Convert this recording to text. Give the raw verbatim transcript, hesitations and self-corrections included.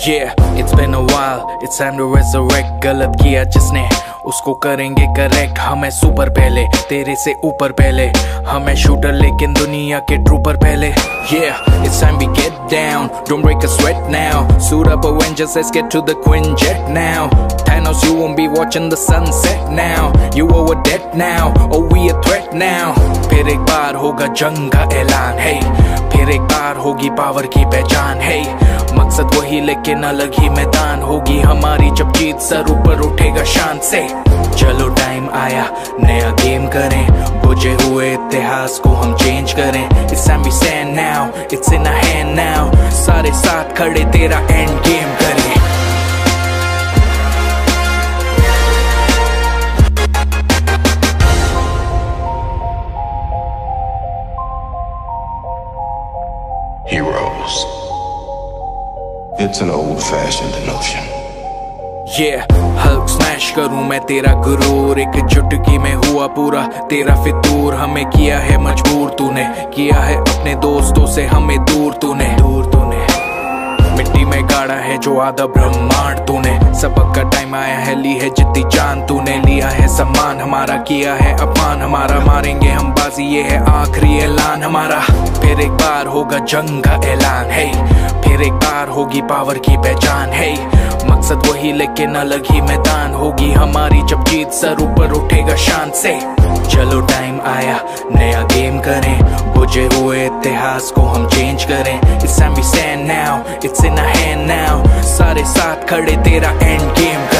Yeah, it's been a while, it's time to resurrect. गलत किया जिसने उसको करेंगे करेक्ट। हमें सुपर पहले, तेरे से ऊपर पहले, हमें शूटर लेकिन दुनिया के ट्रूपर पहले। Yeah, it's time we get down, don't break a sweat now. Suit up Avengers, let's get to the Quinjet now. Thanos, you won't be watching the sunset now. You are a debt now, oh we a threat now. फिर एक बार होगा जंग का ऐलान, hey. फिर एक बार होगी power की पहचान, hey. मकसद वही लेकिन अलग ही मैदान होगी हमारी जब जीत सर ऊपर उठेगा शान से। चलो टाइम आया नया गेम करें, बुझे हुए इतिहास को हम चेंज करें। It's time we stand now, it's in our hand now. सारे साथ खड़े तेरा एंड गेम करें। Heroes. It's an old-fashioned notion. Yeah, Hulk smash करूं मैं तेरा गुरूर, एक चुटकी में हुआ पूरा तेरा फितूर। हमें किया है मजबूर तूने, किया है अपने दोस्तों से हमें दूर तूने दूर तूने मिट्टी में गाड़ा है जो आधा ब्रह्मांड तूने। सबक का टाइम आया है, ली है जितनी जान तूने, लिया है सम्मान हमारा, किया है अपमान हमारा। मारेंगे हम बाजी, ये है आखिरी ऐलान हमारा। फिर एक बार होगा जंग का ऐलान, है फिर एक बार होगी पावर की पहचान, है मकसद वही लेकिन अलग ही मैदान होगी हमारी जब जीत सर ऊपर उठेगा शान से। चलो टाइम आया नया गेम करें, बुझे हुए इतिहास को हम चेंज करें। It's time we stand now, it's in our hand now. सारे साथ खड़े तेरा एंड गेम